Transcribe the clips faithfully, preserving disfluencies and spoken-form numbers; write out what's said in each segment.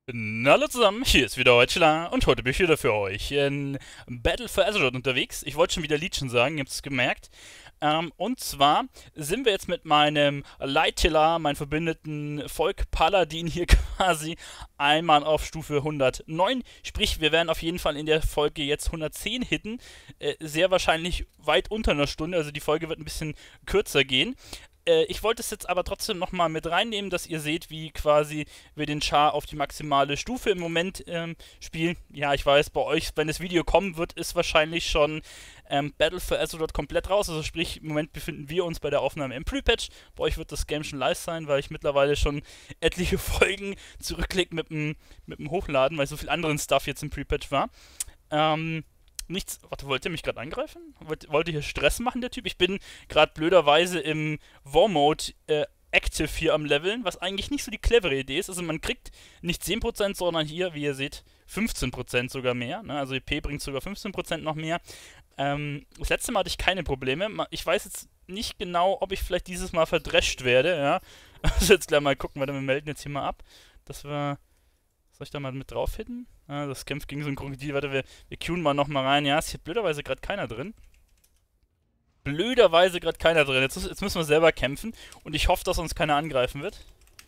Na hallo zusammen, hier ist wieder Deutschland und heute bin ich wieder für euch in Battle for Azeroth unterwegs. Ich wollte schon wieder Legion sagen, ihr habt es gemerkt. Ähm, und zwar sind wir jetzt mit meinem Lighttiller, meinem verbündeten Volk Paladin hier quasi einmal auf Stufe hundertneun. Sprich, wir werden auf jeden Fall in der Folge jetzt hundertzehn hitten. Äh, sehr wahrscheinlich weit unter einer Stunde, also die Folge wird ein bisschen kürzer gehen. Äh, ich wollte es jetzt aber trotzdem nochmal mit reinnehmen, dass ihr seht, wie quasi wir den Char auf die maximale Stufe im Moment ähm, spielen. Ja, ich weiß, bei euch, wenn das Video kommen wird, ist wahrscheinlich schon ähm, Battle for Azeroth komplett raus. Also sprich, im Moment befinden wir uns bei der Aufnahme im Pre-Patch. Bei euch wird das Game schon live sein, weil ich mittlerweile schon etliche Folgen zurücklege mit dem, mit dem Hochladen, weil so viel anderen Stuff jetzt im Pre-Patch war. Ähm, Nichts. Warte, wollt ihr mich gerade angreifen? Wollt, wollt ihr hier Stress machen, der Typ? Ich bin gerade blöderweise im War-Mode äh, active hier am Leveln, was eigentlich nicht so die clevere Idee ist. Also man kriegt nicht zehn Prozent, sondern hier, wie ihr seht, fünfzehn Prozent sogar mehr. Ne? Also E P bringt sogar fünfzehn Prozent noch mehr. Ähm, das letzte Mal hatte ich keine Probleme. Ich weiß jetzt nicht genau, ob ich vielleicht dieses Mal verdrescht werde. Ja? Also jetzt gleich mal gucken, warte, wir melden jetzt hier mal ab. Das war. Soll ich da mal mit drauf hitten? Ah, das kämpft gegen so ein Krokodil. Warte, wir, wir queuen mal nochmal rein. Ja, ist hier blöderweise gerade keiner drin. Blöderweise gerade keiner drin. Jetzt, jetzt müssen wir selber kämpfen. Und ich hoffe, dass uns keiner angreifen wird.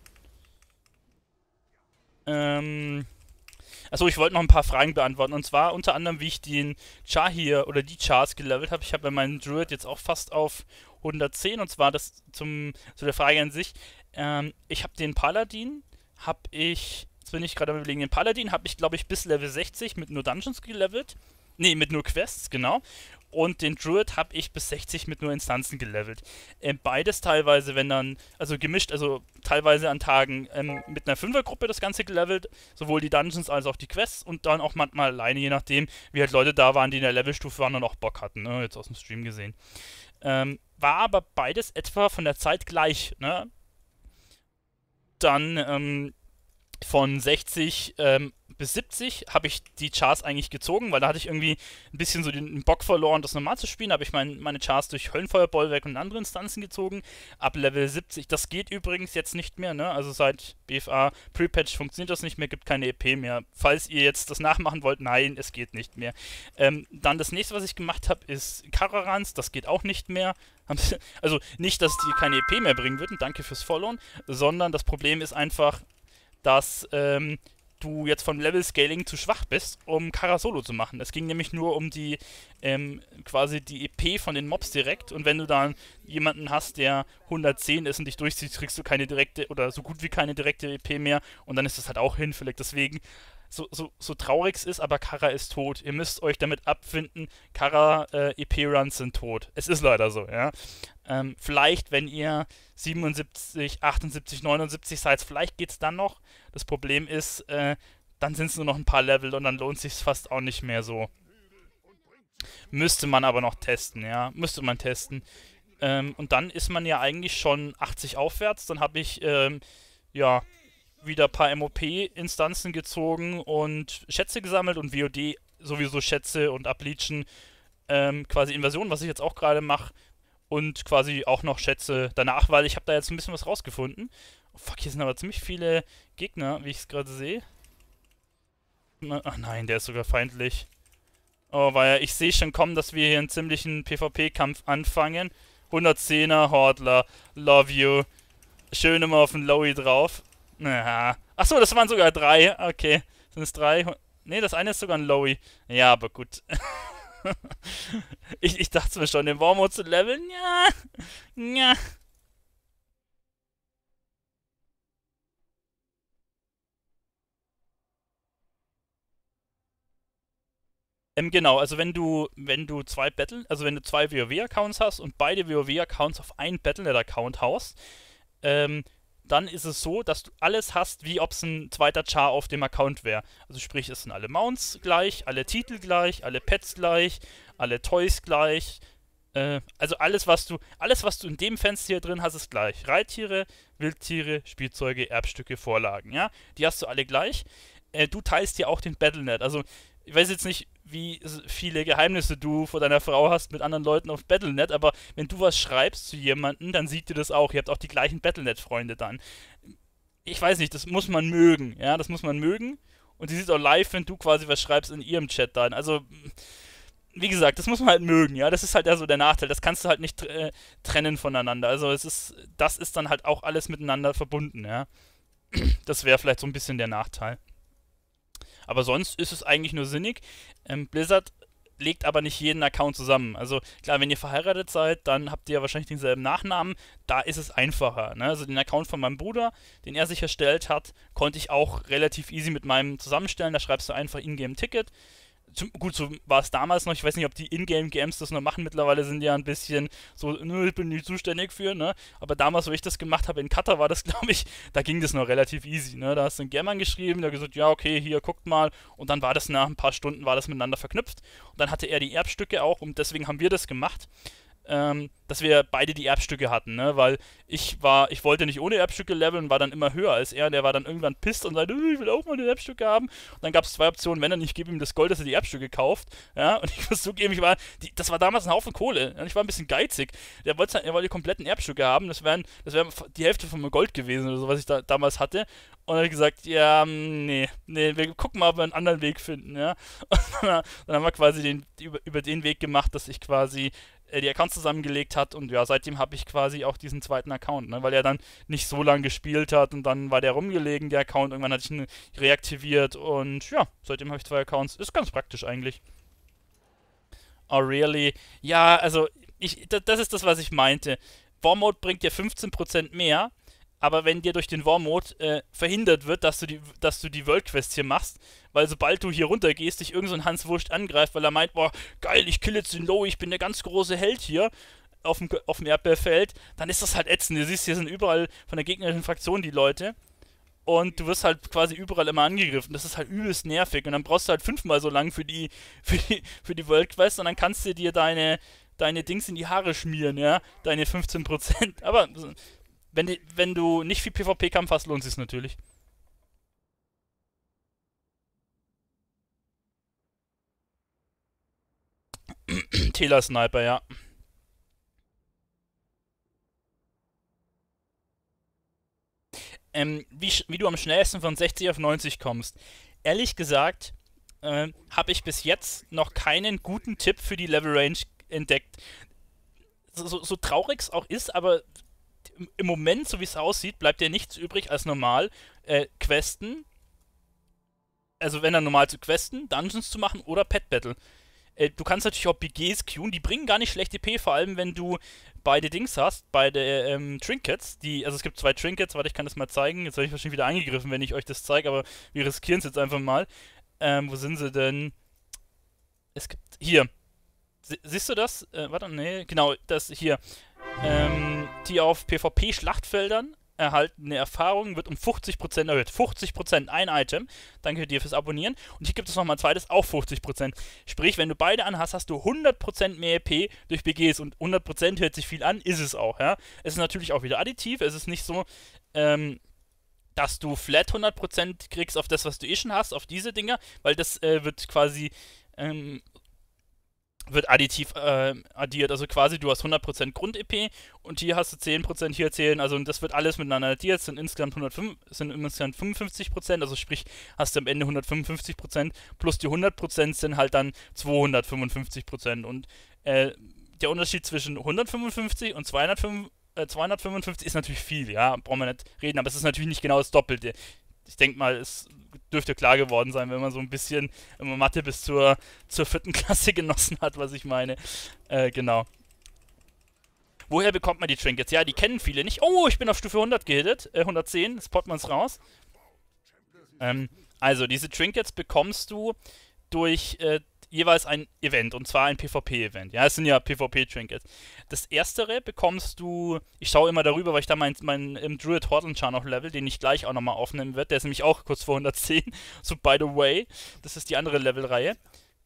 Ähm. Achso, ich wollte noch ein paar Fragen beantworten. Und zwar unter anderem, wie ich den Char hier oder die Chars gelevelt habe. Ich habe ja meinen Druid jetzt auch fast auf hundertzehn. Und zwar das zum, zu der Frage an sich. Ähm, ich habe den Paladin, habe ich. Jetzt bin ich gerade am überlegen, den Paladin habe ich, glaube ich, bis Level sechzig mit nur Dungeons gelevelt. Nee, mit nur Quests, genau. Und den Druid habe ich bis sechzig mit nur Instanzen gelevelt. Ähm, beides teilweise, wenn dann, also gemischt, also teilweise an Tagen ähm, mit einer Fünfergruppe das Ganze gelevelt, sowohl die Dungeons als auch die Quests und dann auch manchmal alleine, je nachdem, wie halt Leute da waren, die in der Levelstufe waren und auch Bock hatten, ne? Jetzt aus dem Stream gesehen. Ähm, war aber beides etwa von der Zeit gleich, ne? Dann, ähm, von sechzig ähm, bis siebzig habe ich die Chars eigentlich gezogen, weil da hatte ich irgendwie ein bisschen so den Bock verloren, das normal zu spielen. Habe ich mein, meine Chars durch Höllenfeuerbollwerk und andere Instanzen gezogen. Ab Level siebzig, das geht übrigens jetzt nicht mehr, ne? Also seit B F A Pre-Patch funktioniert das nicht mehr, gibt keine E P mehr. Falls ihr jetzt das nachmachen wollt, nein, es geht nicht mehr. Ähm, dann das nächste, was ich gemacht habe, ist Kararans, das geht auch nicht mehr. Also nicht, dass die keine E P mehr bringen würden, danke fürs Followen, sondern das Problem ist einfach, dass ähm, du jetzt vom Level-Scaling zu schwach bist, um Kara Solo zu machen. Es ging nämlich nur um die ähm, quasi die E P von den Mobs direkt und wenn du dann jemanden hast, der hundertzehn ist und dich durchzieht, kriegst du keine direkte oder so gut wie keine direkte E P mehr und dann ist das halt auch hinfällig. Deswegen so, so, so traurig es ist, aber Kara ist tot. Ihr müsst euch damit abfinden, Kara äh, E P-Runs sind tot. Es ist leider so, ja. Ähm, vielleicht, wenn ihr siebenundsiebzig, achtundsiebzig, neunundsiebzig seid, vielleicht geht's dann noch. Das Problem ist, äh, dann sind es nur noch ein paar Level und dann lohnt sich fast auch nicht mehr so. Müsste man aber noch testen, ja. Müsste man testen. Ähm, und dann ist man ja eigentlich schon achtzig aufwärts. Dann habe ich, ähm, ja, wieder ein paar M O P-Instanzen gezogen und Schätze gesammelt und W O D sowieso Schätze und Ableachen, ähm, quasi Invasion, was ich jetzt auch gerade mache. Und quasi auch noch Schätze danach, weil ich habe da jetzt ein bisschen was rausgefunden. Oh, fuck, hier sind aber ziemlich viele Gegner, wie ich es gerade sehe. Ach nein, der ist sogar feindlich. Oh, weil ich sehe schon kommen, dass wir hier einen ziemlichen PvP-Kampf anfangen. hundertzehner Hordler, love you. Schön immer auf den Lowy drauf. Naja. Achso, das waren sogar drei. Okay. Sind es drei? Ne, das eine ist sogar ein Lowy. Ja, aber gut. ich, ich dachte mir schon, den Warmode zu leveln. Ja. Ja. Ähm, genau, also wenn du, wenn du zwei Battle, also wenn du zwei WoW-Accounts hast und beide WoW-Accounts auf einen Battle.net-Account haust, ähm, dann ist es so, dass du alles hast, wie ob es ein zweiter Char auf dem Account wäre. Also sprich, es sind alle Mounts gleich, alle Titel gleich, alle Pets gleich, alle Toys gleich. Äh, also alles, was du, alles, was du in dem Fenster hier drin hast, ist gleich. Reittiere, Wildtiere, Spielzeuge, Erbstücke, Vorlagen, ja. Die hast du alle gleich. Äh, du teilst dir auch den Battlenet. Also ich weiß jetzt nicht, wie viele Geheimnisse du vor deiner Frau hast mit anderen Leuten auf Battlenet, aber wenn du was schreibst zu jemandem, dann sieht ihr das auch. Ihr habt auch die gleichen Battlenet-Freunde dann. ich weiß nicht, das muss man mögen, ja, das muss man mögen. Und die sieht auch live, wenn du quasi was schreibst in ihrem Chat dann. Also, wie gesagt, das muss man halt mögen, ja. Das ist halt eher so der Nachteil. Das kannst du halt nicht äh, trennen voneinander. Also es ist, das ist dann halt auch alles miteinander verbunden, ja. Das wäre vielleicht so ein bisschen der Nachteil. Aber sonst ist es eigentlich nur sinnig. Ähm, Blizzard legt aber nicht jeden Account zusammen. Also klar, wenn ihr verheiratet seid, dann habt ihr ja wahrscheinlich denselben Nachnamen. Da ist es einfacher. Ne? Also den Account von meinem Bruder, den er sich erstellt hat, konnte ich auch relativ easy mit meinem zusammenstellen. Da schreibst du einfach Ingame-Ticket. Zum, gut, so war es damals noch. Ich weiß nicht, ob die Ingame-Games das noch machen. Mittlerweile sind die ja ein bisschen so, nö, ich bin nicht zuständig für, ne? Aber damals, wo ich das gemacht habe in Katar, war das, glaube ich, da ging das noch relativ easy, ne? Da hast du einen Game angeschrieben, der hat gesagt, ja, okay, hier, guckt mal. Und dann war das nach ein paar Stunden, war das miteinander verknüpft. Und dann hatte er die Erbstücke auch und deswegen haben wir das gemacht. Ähm, dass wir beide die Erbstücke hatten, ne? Weil ich war, ich wollte nicht ohne Erbstücke leveln, war dann immer höher als er und der war dann irgendwann pisst und sagte, ich will auch mal die Erbstücke haben. Und dann gab es zwei Optionen, wenn er nicht, gebe ihm das Gold, dass er die Erbstücke kauft, ja, und ich muss zugeben, ich war, die, das war damals ein Haufen Kohle, und ich war ein bisschen geizig. Der wollte, er wollte die kompletten Erbstücke haben, das wären, das wären die Hälfte von meinem Gold gewesen oder so, was ich da damals hatte. Und dann habe ich gesagt, ja, nee, nee, wir gucken mal, ob wir einen anderen Weg finden, ja. Und dann, dann haben wir quasi den, über, über den Weg gemacht, dass ich quasi äh, die Accounts zusammengelegt hat und ja, seitdem habe ich quasi auch diesen zweiten Account, ne, weil er dann nicht so lange gespielt hat und dann war der rumgelegen, der Account, irgendwann hatte ich ihn reaktiviert und ja, seitdem habe ich zwei Accounts, ist ganz praktisch eigentlich. Oh, really? Ja, also, ich, das, das ist das, was ich meinte. War Mode bringt dir fünfzehn Prozent mehr, aber wenn dir durch den War Mode äh, verhindert wird, dass du die, dass du die World Quest hier machst, weil sobald du hier runtergehst, dich irgend so ein Hans Wurst angreift, weil er meint, boah, geil, ich kill jetzt den Low, ich bin der ganz große Held hier auf dem, auf dem Erdbeerfeld, dann ist das halt ätzend. Du siehst, hier sind überall von der gegnerischen Fraktion die Leute und du wirst halt quasi überall immer angegriffen. Das ist halt übelst nervig und dann brauchst du halt fünfmal so lang für die, für die, für die World Quest und dann kannst du dir deine, deine Dings in die Haare schmieren, ja, deine fünfzehn Prozent. Aber wenn, die, wenn du nicht viel PvP-Kampf hast, lohnt es sich natürlich. Tela-Sniper, ja. Ähm, wie, wie du am schnellsten von sechzig auf neunzig kommst. Ehrlich gesagt, äh, habe ich bis jetzt noch keinen guten Tipp für die Level Range entdeckt. So, so, so traurig es auch ist, aber im, im Moment, so wie es aussieht, bleibt dir nichts übrig als normal äh, Questen. Also wenn dann normal zu questen, Dungeons zu machen oder Pet Battle. Äh, du kannst natürlich auch B Gs queuen, die bringen gar nicht schlecht E P, vor allem wenn du beide Dings hast, beide ähm, Trinkets, die, also es gibt zwei Trinkets, warte, ich kann das mal zeigen, jetzt werde ich wahrscheinlich wieder angegriffen, wenn ich euch das zeige, aber wir riskieren es jetzt einfach mal. Ähm, wo sind sie denn? Es gibt, hier, Sie, siehst du das? Äh, warte, nee, genau, das hier. Ähm, die auf PvP-Schlachtfeldern erhaltene Erfahrung wird um fünfzig Prozent erhöht. fünfzig Prozent ein Item. Danke dir fürs Abonnieren. Und hier gibt es nochmal ein zweites, auch fünfzig Prozent. Sprich, wenn du beide anhast, hast du hundert Prozent mehr E P durch B Gs. Und hundert Prozent hört sich viel an, ist es auch, ja. Es ist natürlich auch wieder additiv. Es ist nicht so, ähm, dass du flat hundert Prozent kriegst auf das, was du eh schon hast, auf diese Dinger, weil das äh, wird quasi ähm, wird additiv äh, addiert. Also quasi du hast hundert Prozent Grund-E P und hier hast du zehn Prozent hier zählen. Also das wird alles miteinander addiert. Es sind insgesamt, hundertfünf, sind insgesamt fünfundfünfzig Prozent. Also sprich, hast du am Ende hundertfünfundfünfzig Prozent plus die hundert Prozent sind halt dann zweihundertfünfundfünfzig Prozent. Und äh, der Unterschied zwischen hundertfünfundfünfzig und zweihundertfünf, äh, zweihundertfünfundfünfzig ist natürlich viel, ja, brauchen wir nicht reden, aber es ist natürlich nicht genau das Doppelte. Ich denke mal, es dürfte klar geworden sein, wenn man so ein bisschen immer Mathe bis zur, zur vierten Klasse genossen hat, was ich meine. Äh, genau. Woher bekommt man die Trinkets? Ja, die kennen viele nicht. Oh, ich bin auf Stufe hundert gehittet. Äh, hundertzehn, spot man's raus. Ähm, also, diese Trinkets bekommst du durch äh, jeweils ein Event, und zwar ein PvP-Event. Ja, es sind ja PvP-Trinkets. Das erstere bekommst du, ich schaue immer darüber, weil ich da meinen mein, im Druid Hortonchar noch level, den ich gleich auch nochmal aufnehmen werde. Der ist nämlich auch kurz vor hundertzehn. So, by the way, das ist die andere Levelreihe.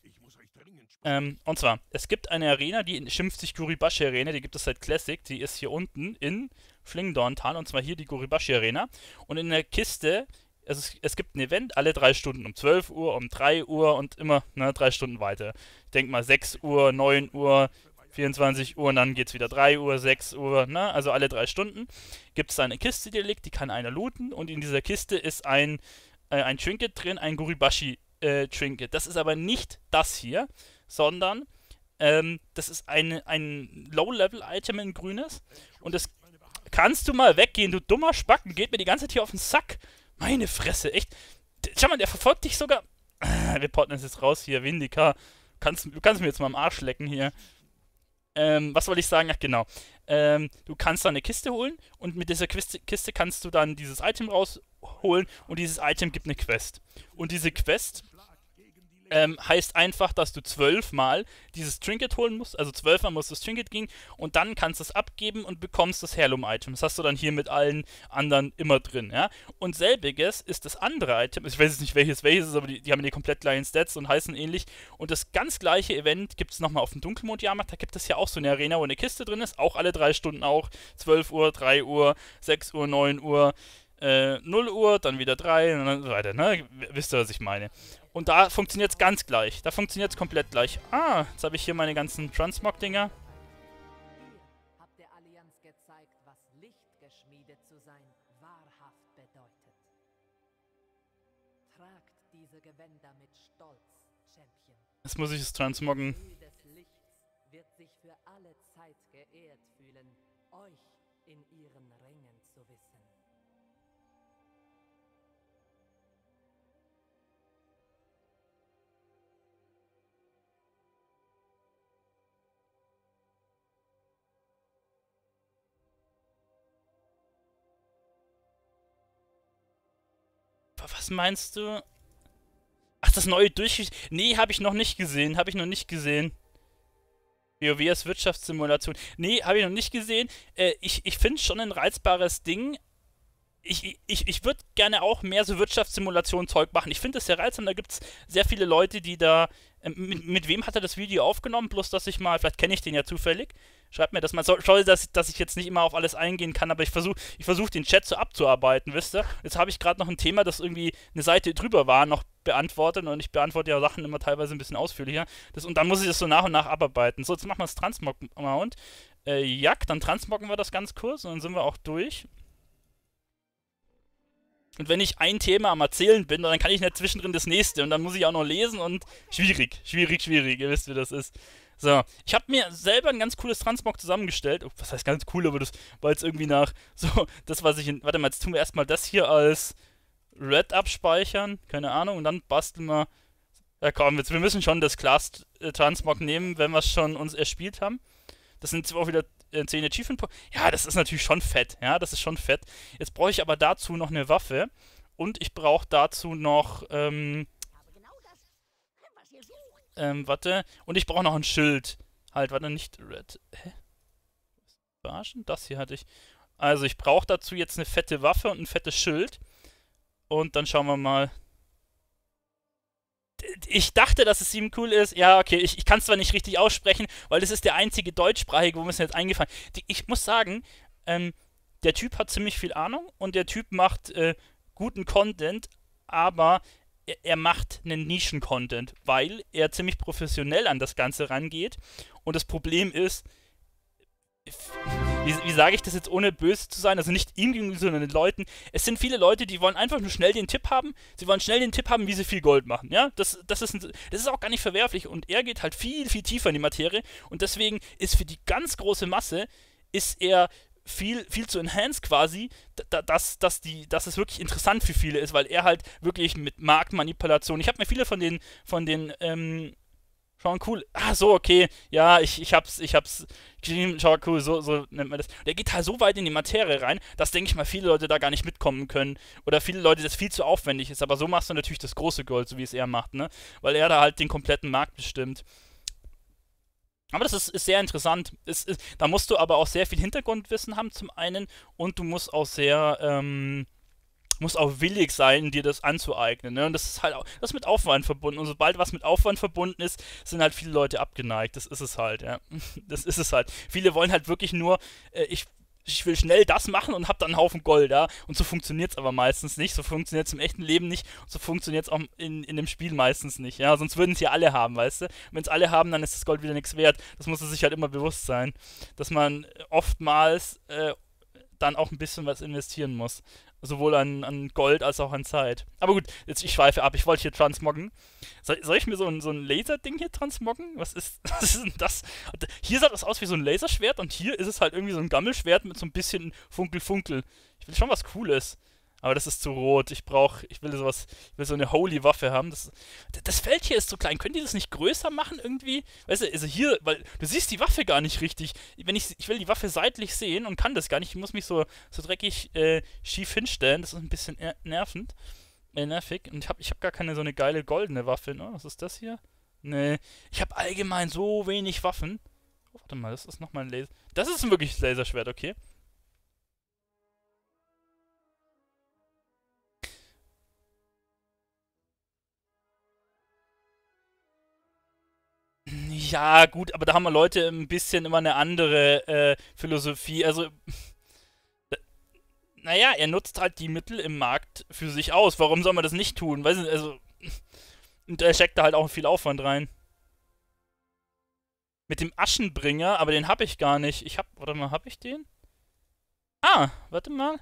Ähm, und zwar, es gibt eine Arena, die schimpft sich Guribashi Arena, die gibt es seit Classic, die ist hier unten in Flingdorntal, und zwar hier die Guribashi Arena. Und in der Kiste, also es, es gibt ein Event alle drei Stunden, um zwölf Uhr, um drei Uhr und immer ne, drei Stunden weiter. Ich denke mal sechs Uhr, neun Uhr, vierundzwanzig Uhr und dann geht's wieder drei Uhr, sechs Uhr, ne? Also alle drei Stunden gibt es da eine Kiste, die liegt, die kann einer looten und in dieser Kiste ist ein, äh, ein Trinket drin, ein Guribashi äh, Trinket. Das ist aber nicht das hier, sondern ähm, das ist eine, ein Low-Level-Item in grünes und das kannst du mal weggehen, du dummer Spacken, geht mir die ganze Zeit hier auf den Sack. Meine Fresse, echt. Schau mal, der verfolgt dich sogar. Ah, wir porten das jetzt raus hier, Vindika. Kannst, du kannst mir jetzt mal am Arsch lecken hier. Ähm, was wollte ich sagen? Ach genau. Ähm, du kannst da eine Kiste holen und mit dieser Kiste, Kiste kannst du dann dieses Item rausholen und dieses Item gibt eine Quest. Und diese Quest ähm, heißt einfach, dass du zwölfmal dieses Trinket holen musst, also zwölfmal muss das Trinket gehen und dann kannst du es abgeben und bekommst das Heirloom-Item. Das hast du dann hier mit allen anderen immer drin, ja. Und selbiges ist das andere Item, ich weiß jetzt nicht welches welches ist, aber die, die haben die komplett gleichen Stats und heißen ähnlich. Und das ganz gleiche Event gibt es nochmal auf dem Dunkelmond-Jahrmarkt, da gibt es ja auch so eine Arena, wo eine Kiste drin ist, auch alle drei Stunden auch, zwölf Uhr, drei Uhr, sechs Uhr, neun Uhr, äh, null Uhr, dann wieder drei und so weiter, ne? Wisst ihr, was ich meine? Und da funktioniert es ganz gleich. Da funktioniert es komplett gleich. Ah, jetzt habe ich hier meine ganzen Transmog-Dinger. Ihr habt der Allianz gezeigt, was lichtgeschmiedet zu sein wahrhaft bedeutet. Tragt diese Gewänder mit Stolz, Champion. Jetzt muss ich es transmoggen. Die Mühe des Lichts wird sich für alle Zeit geehrt fühlen, euch in ihren Rängen zu wissen. Was meinst du? Ach, das neue Durchschnitt. Nee, habe ich noch nicht gesehen. Habe ich noch nicht gesehen. WoW als Wirtschaftssimulation. Nee, habe ich noch nicht gesehen. Äh, ich ich finde es schon ein reizbares Ding. Ich, ich, ich würde gerne auch mehr so Wirtschaftssimulation-Zeug machen. Ich finde das sehr reizend. Da gibt es sehr viele Leute, die da. Ähm, mit, mit wem hat er das Video aufgenommen? Bloß, dass ich mal. Vielleicht kenne ich den ja zufällig. Schreibt mir das mal. So, sorry, dass, dass ich jetzt nicht immer auf alles eingehen kann, aber ich versuche ich versuch den Chat so abzuarbeiten, wisst ihr? Jetzt habe ich gerade noch ein Thema, das irgendwie eine Seite drüber war, noch beantwortet. Und ich beantworte ja Sachen immer teilweise ein bisschen ausführlicher. Das, und dann muss ich das so nach und nach abarbeiten. So, jetzt machen wir das Transmog-Mount. Äh, Jack, dann transmoggen wir das ganz kurz und dann sind wir auch durch. Und wenn ich ein Thema am Erzählen bin, dann kann ich nicht zwischendrin das nächste. Und dann muss ich auch noch lesen und schwierig, schwierig, schwierig. Ihr wisst, wie das ist. So, ich habe mir selber ein ganz cooles Transmog zusammengestellt. Oh, was heißt ganz cool, aber das war jetzt irgendwie nach so, das, was ich in, warte mal, jetzt tun wir erstmal das hier als Red abspeichern. Keine Ahnung. Und dann basteln wir, ja komm, jetzt, wir müssen schon das Class Transmog nehmen, wenn wir es schon uns erspielt haben. Das sind zwar auch wieder zehn Achievement Punkte. Ja, das ist natürlich schon fett. Ja, das ist schon fett. Jetzt brauche ich aber dazu noch eine Waffe. Und ich brauche dazu noch, ähm, ähm, warte. Und ich brauche noch ein Schild. Halt, warte, nicht Red. Hä? Verarschen? Das hier hatte ich. Also, ich brauche dazu jetzt eine fette Waffe und ein fettes Schild. Und dann schauen wir mal. Ich dachte, dass es ihm cool ist. Ja, okay, ich, ich kann es zwar nicht richtig aussprechen, weil das ist der einzige deutschsprachige, wo mir es jetzt eingefallen ist. Ich muss sagen, ähm, der Typ hat ziemlich viel Ahnung und der Typ macht äh, guten Content, aber er, er macht einen Nischen-Content, weil er ziemlich professionell an das Ganze rangeht. Und das Problem ist, wie, wie sage ich das jetzt, ohne böse zu sein, also nicht ihm gegenüber, sondern den Leuten, es sind viele Leute, die wollen einfach nur schnell den Tipp haben, sie wollen schnell den Tipp haben, wie sie viel Gold machen, ja, das, das, ist, ein, das ist auch gar nicht verwerflich und er geht halt viel, viel tiefer in die Materie und deswegen ist für die ganz große Masse, ist er viel, viel zu enhanced quasi, da, dass, dass, die, dass es wirklich interessant für viele ist, weil er halt wirklich mit Marktmanipulation, ich habe mir viele von den, von den, ähm, schon cool. Ah, so, okay. Ja, ich, ich hab's, ich hab's geschrieben. Schau, cool, so, so nennt man das. Der geht halt so weit in die Materie rein, dass, denke ich mal, viele Leute da gar nicht mitkommen können. Oder viele Leute, das viel zu aufwendig ist. Aber so machst du natürlich das große Gold, so wie es er macht, ne? Weil er da halt den kompletten Markt bestimmt. Aber das ist, ist sehr interessant. Es ist, da musst du aber auch sehr viel Hintergrundwissen haben, zum einen. Und du musst auch sehr, ähm, muss auch willig sein, dir das anzueignen. Ne? Und das ist halt auch, das ist mit Aufwand verbunden. Und sobald was mit Aufwand verbunden ist, sind halt viele Leute abgeneigt. Das ist es halt, ja. Das ist es halt. Viele wollen halt wirklich nur, äh, ich ich will schnell das machen und hab dann einen Haufen Gold, ja. Und so funktioniert's aber meistens nicht. So funktioniert's im echten Leben nicht. Und so funktioniert's auch in, in dem Spiel meistens nicht, ja. Sonst würden es ja alle haben, weißt du. Wenn es alle haben, dann ist das Gold wieder nichts wert. Das muss man sich halt immer bewusst sein. Dass man oftmals äh, dann auch ein bisschen was investieren muss. Sowohl an, an Gold als auch an Zeit. Aber gut, jetzt ich schweife ab. Ich wollte hier transmoggen. Soll, soll ich mir so ein, so ein Laserding hier transmoggen? Was ist, was ist denn das? Hier sah das aus wie so ein Laserschwert und hier ist es halt irgendwie so ein Gammelschwert mit so ein bisschen Funkel-Funkel. Ich will schon was Cooles. Aber das ist zu rot. Ich brauche, ich will sowas, ich will so eine Holy-Waffe haben. Das, das Feld hier ist zu klein. Könnt ihr das nicht größer machen irgendwie? Weißt du, also hier, weil du siehst die Waffe gar nicht richtig. Wenn ich, ich will die Waffe seitlich sehen und kann das gar nicht. Ich muss mich so, so dreckig äh, schief hinstellen. Das ist ein bisschen nervend. Äh, nervig. Und ich habe ich hab gar keine so eine geile goldene Waffe. Ne? Was ist das hier? Nee. Ich habe allgemein so wenig Waffen. Oh, warte mal, das ist nochmal ein Laser. Das ist ein wirkliches Laserschwert, okay. Ja, gut, aber da haben wir Leute ein bisschen immer eine andere äh, Philosophie. Also, naja, er nutzt halt die Mittel im Markt für sich aus. Warum soll man das nicht tun? Weiß nicht, also, und er steckt da halt auch viel Aufwand rein. Mit dem Aschenbringer, aber den hab ich gar nicht. Ich hab, warte mal, hab ich den? Ah, warte mal.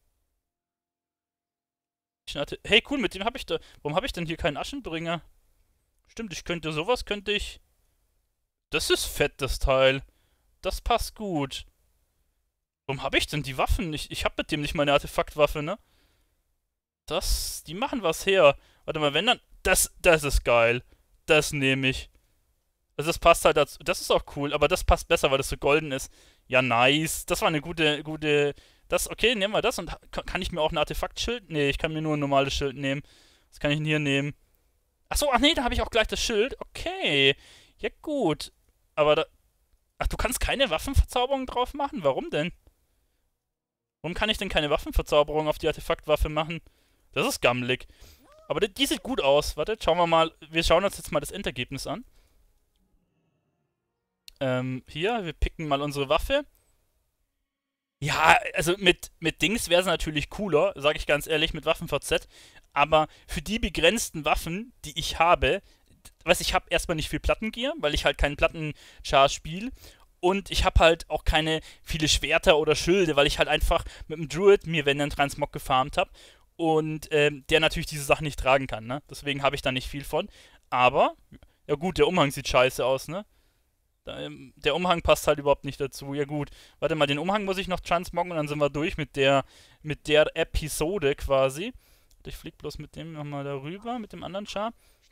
Hey, cool, mit dem hab ich da. Warum hab ich denn hier keinen Aschenbringer? Stimmt, ich könnte sowas, könnte ich. Das ist fett, das Teil. Das passt gut. Warum habe ich denn die Waffen nicht? Ich habe mit dem nicht meine Artefaktwaffe, ne? Das, die machen was her. Warte mal, wenn dann... Das, das ist geil. Das nehme ich. Also das passt halt dazu. Das ist auch cool, aber das passt besser, weil das so golden ist. Ja, nice. Das war eine gute, gute... Das, okay, nehmen wir das und kann ich mir auch ein Artefaktschild? Nee, ich kann mir nur ein normales Schild nehmen. Was kann ich denn hier nehmen? Achso, ach nee, da habe ich auch gleich das Schild. Okay. Ja, gut. Aber da. Ach, du kannst keine Waffenverzauberung drauf machen? Warum denn? Warum kann ich denn keine Waffenverzauberung auf die Artefaktwaffe machen? Das ist gammelig. Aber die, die sieht gut aus. Warte, schauen wir mal. Wir schauen uns jetzt mal das Endergebnis an. Ähm, hier, wir picken mal unsere Waffe. Ja, also mit, mit Dings wäre es natürlich cooler, sage ich ganz ehrlich, mit Waffen-V Z. Aber für die begrenzten Waffen, die ich habe, weiß ich habe erstmal nicht viel Plattengear, weil ich halt keinen Plattenchar spiele. Und ich habe halt auch keine viele Schwerter oder Schilde, weil ich halt einfach mit dem Druid mir, wenn dann Transmog gefarmt habe. Und ähm, der natürlich diese Sachen nicht tragen kann, ne? Deswegen habe ich da nicht viel von. Aber, ja gut, der Umhang sieht scheiße aus, ne? Da, ähm, der Umhang passt halt überhaupt nicht dazu. Ja gut, warte mal, den Umhang muss ich noch transmoggen und dann sind wir durch mit der, mit der Episode quasi. Ich flieg bloß mit dem nochmal darüber, mit dem anderen Char.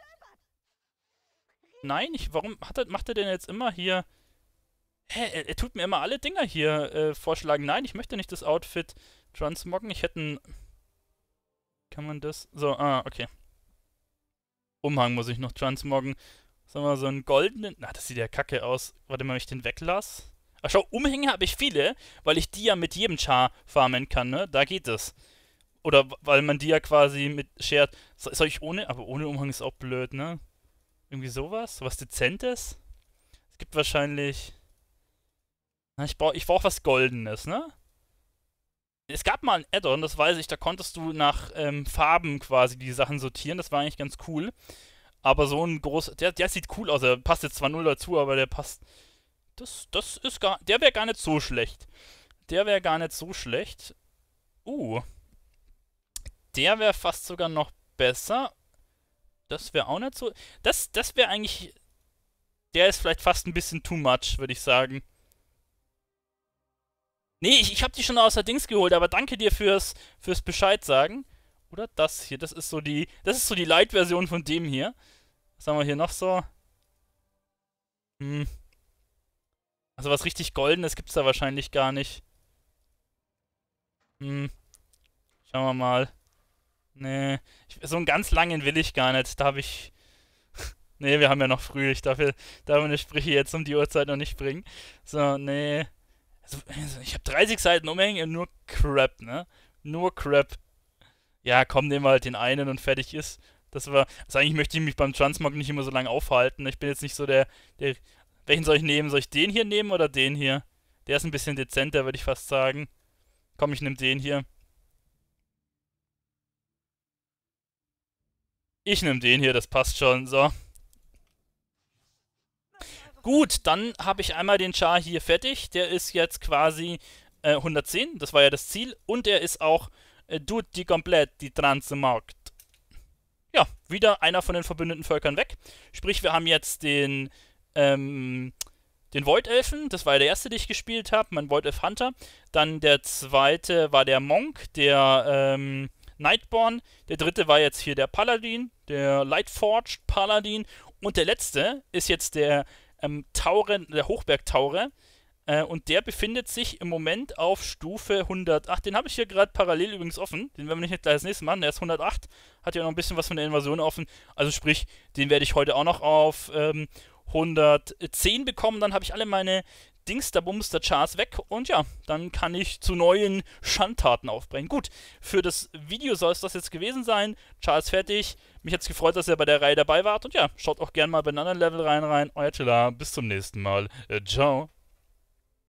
Nein, ich, warum hat er, macht er denn jetzt immer hier... Hä, er, er tut mir immer alle Dinger hier äh, vorschlagen. Nein, ich möchte nicht das Outfit transmoggen. Ich hätte ein... Kann man das... So, ah, okay. Umhang muss ich noch transmoggen. Sagen wir mal, so einen goldenen... Na, das sieht ja kacke aus. Warte mal, wenn ich den weglasse. Ach schau, Umhänge habe ich viele, weil ich die ja mit jedem Char farmen kann, ne? Da geht es. Oder weil man die ja quasi mit shared. Soll ich ohne? Aber ohne Umhang ist auch blöd, ne? Irgendwie sowas? Was Dezentes? Es gibt wahrscheinlich... Na, ich brauche ich brauch was Goldenes, ne? Es gab mal ein Add-on, das weiß ich, da konntest du nach ähm, Farben quasi die Sachen sortieren. Das war eigentlich ganz cool. Aber so ein groß... Der, der sieht cool aus. Er passt jetzt zwar null dazu, aber der passt... Das, das ist gar... Der wäre gar nicht so schlecht. Der wäre gar nicht so schlecht. Uh. Der wäre fast sogar noch besser. Das wäre auch nicht so... Das, das wäre eigentlich... Der ist vielleicht fast ein bisschen too much, würde ich sagen. Nee, ich, ich habe die schon aus der Dings geholt, aber danke dir fürs, fürs Bescheid sagen. Oder das hier, das ist so die... Das ist so die Light-Version von dem hier. Was haben wir hier noch so? Hm. Also was richtig Goldenes gibt's da wahrscheinlich gar nicht. Hm. Schauen wir mal. Nee. Ich, so einen ganz langen will ich gar nicht. Da habe ich... Nee, wir haben ja noch früh. Ich darf, darf eine Sprüche jetzt um die Uhrzeit noch nicht bringen. So, nee. Also, also ich habe dreißig Seiten Umhänge und nur Crap, ne? Nur Crap. Ja, komm, nehmen wir halt den einen und fertig ist. Das war... Also eigentlich möchte ich mich beim Transmog nicht immer so lange aufhalten. Ich bin jetzt nicht so der... der welchen soll ich nehmen? Soll ich den hier nehmen oder den hier? Der ist ein bisschen dezenter, würde ich fast sagen. Komm, ich nehme den hier. Ich nehme den hier, das passt schon. So. Gut, dann habe ich einmal den Char hier fertig. Der ist jetzt quasi äh, hundertzehn. Das war ja das Ziel. Und er ist auch äh, tut die komplett, die Transmarkt. Ja, wieder einer von den verbündeten Völkern weg. Sprich, wir haben jetzt den, ähm, den Void-Elfen. Das war ja der erste, den ich gespielt habe. Mein Void-Elf Hunter. Dann der zweite war der Monk, der, ähm, Nightborn. Der dritte war jetzt hier der Paladin, der Lightforged Paladin. Und der letzte ist jetzt der ähm, Tauren, der Hochberg-Taurer. Äh, und der befindet sich im Moment auf Stufe hundertacht. Den habe ich hier gerade parallel übrigens offen. Den werden wir nicht gleich als nächstes machen. Der ist hundertacht. Hat ja noch ein bisschen was von der Invasion offen. Also sprich, den werde ich heute auch noch auf ähm, hundertzehn bekommen. Dann habe ich alle meine Dings, der Bums, der Chars weg. Und ja, dann kann ich zu neuen Schandtaten aufbrechen. Gut, für das Video soll es das jetzt gewesen sein. Chars fertig. Mich hat es gefreut, dass ihr bei der Reihe dabei wart. Und ja, schaut auch gerne mal bei einem anderen Level rein rein. Euer Chilla, bis zum nächsten Mal. Äh, ciao.